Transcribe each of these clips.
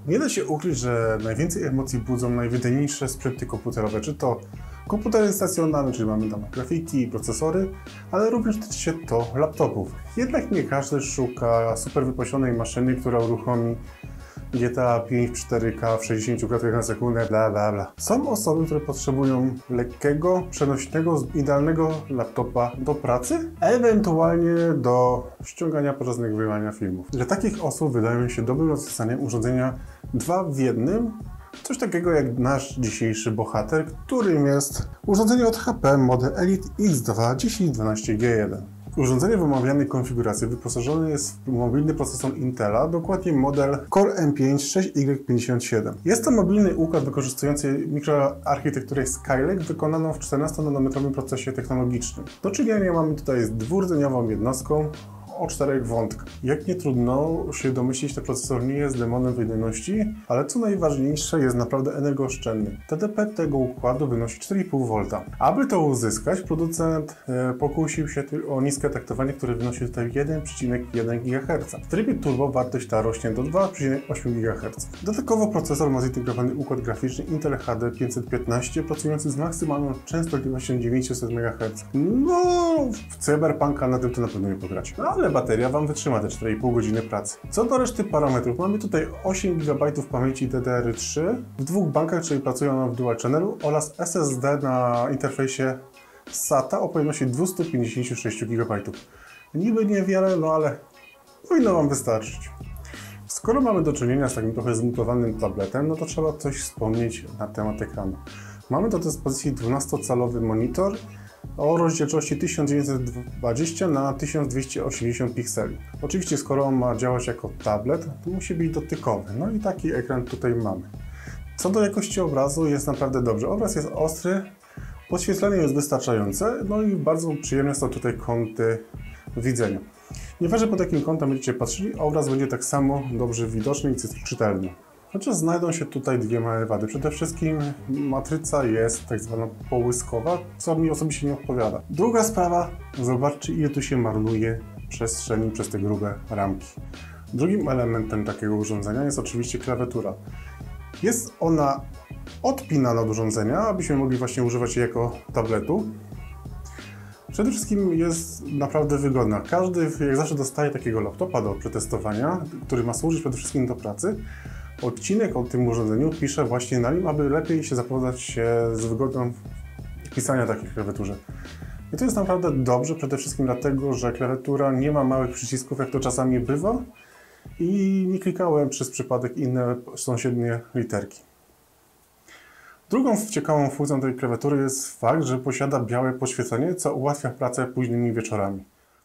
Nie da się ukryć, że najwięcej emocji budzą najwydajniejsze sprzęty komputerowe, czy to komputery stacjonarne, czyli mamy tam grafiki i procesory, ale również tyczy to laptopów. Jednak nie każdy szuka super wypasionej maszyny, która uruchomi GTA 5 w 4K w 60 klatkach na sekundę, bla bla bla. Są osoby, które potrzebują lekkiego, przenośnego, idealnego laptopa do pracy, ewentualnie do ściągania podczas nagrywania filmów. Dla takich osób wydają się dobrym rozwiązaniem urządzenia 2 w 1, coś takiego jak nasz dzisiejszy bohater, którym jest urządzenie od HP model Elite X2 1012G1. Urządzenie w omawianej konfiguracji wyposażone jest w mobilny procesor Intela, dokładnie model Core M5 6Y57. Jest to mobilny układ wykorzystujący mikroarchitekturę Skylake wykonaną w 14-nanometrowym procesie technologicznym. Do czynienia mamy tutaj z dwurdzeniową jednostką o 4 wątkach. Jak nie trudno się domyślić, ten procesor nie jest demonem wydajności, ale co najważniejsze, jest naprawdę energooszczędny. TDP tego układu wynosi 4,5 V. Aby to uzyskać, producent pokusił się o niskie taktowanie, które wynosi tutaj 1,1 GHz. W trybie turbo wartość ta rośnie do 2,8 GHz. Dodatkowo procesor ma zintegrowany układ graficzny Intel HD 515 pracujący z maksymalną częstotliwością 900 MHz. No, w Cyberpunka na tym to na pewno nie pogracie. No, ale bateria Wam wytrzyma te 4,5 godziny pracy. Co do reszty parametrów, mamy tutaj 8 GB pamięci DDR3 w dwóch bankach, czyli pracują one w dual channelu, oraz SSD na interfejsie SATA o pojemności 256 GB. Niby niewiele, no ale powinno Wam wystarczyć. Skoro mamy do czynienia z takim trochę zmutowanym tabletem, no to trzeba coś wspomnieć na temat ekranu. Mamy do dyspozycji 12-calowy monitor o rozdzielczości 1920 na 1280 pikseli. Oczywiście, skoro on ma działać jako tablet, to musi być dotykowy. No i taki ekran tutaj mamy. Co do jakości obrazu, jest naprawdę dobrze. Obraz jest ostry, podświetlenie jest wystarczające, no i bardzo przyjemne są tutaj kąty widzenia. Nieważne pod jakim kątem będziecie patrzyli, obraz będzie tak samo dobrze widoczny i czytelny. Chociaż znajdą się tutaj dwie małe wady. Przede wszystkim matryca jest tak zwana połyskowa, co mi osobiście nie odpowiada. Druga sprawa, zobaczcie, ile tu się marnuje przestrzeni przez te grube ramki. Drugim elementem takiego urządzenia jest oczywiście klawiatura. Jest ona odpinana od urządzenia, abyśmy mogli właśnie używać jej jako tabletu. Przede wszystkim jest naprawdę wygodna. Każdy, jak zawsze, dostaje takiego laptopa do przetestowania, który ma służyć przede wszystkim do pracy. Odcinek o tym urządzeniu piszę właśnie na nim, aby lepiej się zapoznać się z wygodą pisania takiej klawiaturze. I to jest naprawdę dobrze, przede wszystkim dlatego, że klawiatura nie ma małych przycisków, jak to czasami bywa, i nie klikałem przez przypadek inne sąsiednie literki. Drugą ciekawą funkcją tej klawiatury jest fakt, że posiada białe podświetlenie, co ułatwia pracę późnymi wieczorami.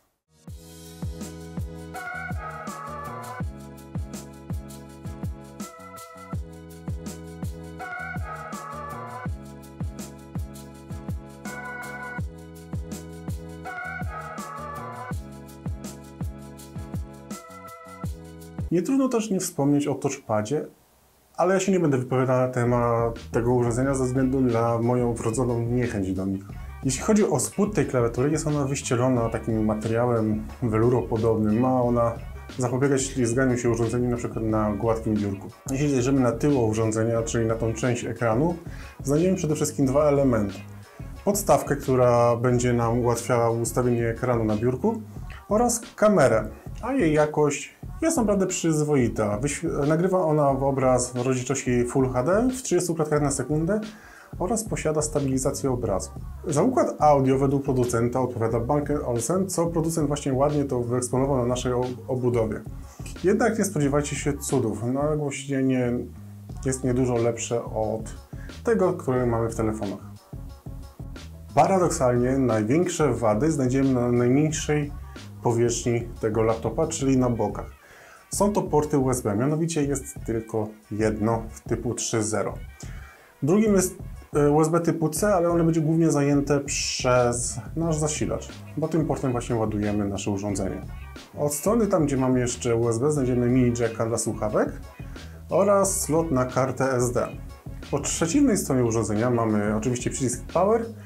Nie trudno też nie wspomnieć o touchpadzie, ale ja się nie będę wypowiadał na temat tego urządzenia ze względu na moją wrodzoną niechęć do nich. Jeśli chodzi o spód tej klawiatury, jest ona wyścielona takim materiałem weluropodobnym. Ma ona zapobiegać ślizganiu się urządzenia np. na gładkim biurku. Jeśli zajrzymy na tył urządzenia, czyli na tą część ekranu, znajdziemy przede wszystkim dwa elementy. Podstawkę, która będzie nam ułatwiała ustawienie ekranu na biurku, oraz kamerę, a jej jakość jest naprawdę przyzwoita. Nagrywa ona obraz w rozdzielczości Full HD w 30 klatkach na sekundę oraz posiada stabilizację obrazu. Za układ audio według producenta odpowiada Bang & Olufsen, co producent właśnie ładnie to wyeksponował na naszej obudowie. Jednak nie spodziewajcie się cudów. Nagłośnienie jest niedużo lepsze od tego, które mamy w telefonach. Paradoksalnie największe wady znajdziemy na najmniejszej powierzchni tego laptopa, czyli na bokach. Są to porty USB, mianowicie jest tylko jedno w typu 3.0. Drugim jest USB typu C, ale ono będzie głównie zajęte przez nasz zasilacz, bo tym portem właśnie ładujemy nasze urządzenie. Od strony, tam gdzie mamy jeszcze USB, znajdziemy mini jacka dla słuchawek oraz slot na kartę SD. Po przeciwnej stronie urządzenia mamy oczywiście przycisk Power,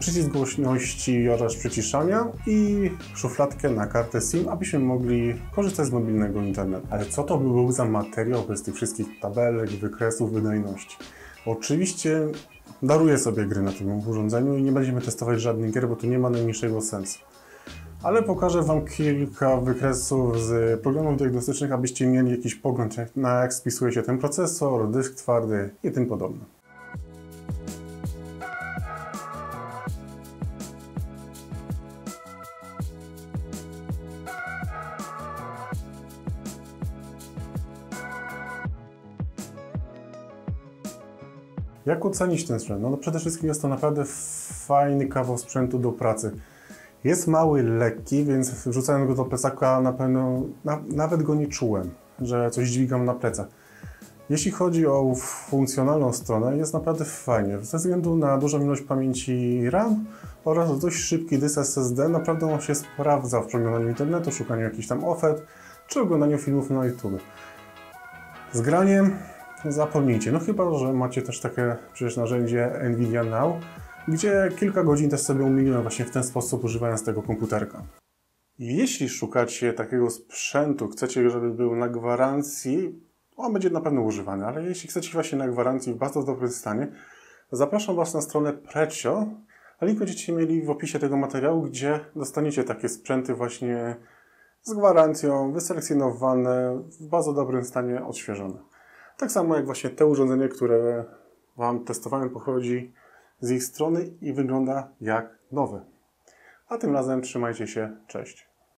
przycisk głośności oraz przyciszania i szufladkę na kartę SIM, abyśmy mogli korzystać z mobilnego internetu. Ale co to by był za materiał bez tych wszystkich tabelek, wykresów, wydajności? Oczywiście daruję sobie gry na tym urządzeniu i nie będziemy testować żadnych gier, bo to nie ma najmniejszego sensu. Ale pokażę Wam kilka wykresów z programów diagnostycznych, abyście mieli jakiś pogląd na jak spisuje się ten procesor, dysk twardy i tym podobne. Jak ocenić ten sprzęt? No przede wszystkim jest to naprawdę fajny kawał sprzętu do pracy. Jest mały, lekki, więc wrzucając go do plecaka na pewno nawet go nie czułem, że coś dźwigam na plecach. Jeśli chodzi o funkcjonalną stronę, jest naprawdę fajnie. Ze względu na dużą ilość pamięci RAM oraz dość szybki dysk SSD, naprawdę on się sprawdza w przeglądaniu internetu, szukaniu jakichś tam ofert, czy oglądaniu filmów na YouTube. Z graniem zapomnijcie, no chyba że macie też takie przecież narzędzie Nvidia Now, gdzie kilka godzin też sobie umiliłem właśnie w ten sposób, używając tego komputerka. Jeśli szukacie takiego sprzętu, chcecie, żeby był na gwarancji, on będzie na pewno używany, ale jeśli chcecie właśnie na gwarancji w bardzo dobrym stanie, zapraszam Was na stronę Precio, a link będziecie mieli w opisie tego materiału, gdzie dostaniecie takie sprzęty właśnie z gwarancją, wyselekcjonowane, w bardzo dobrym stanie, odświeżone. Tak samo jak właśnie te urządzenie, które Wam testowałem, pochodzi z ich strony i wygląda jak nowe. A tym razem trzymajcie się, cześć.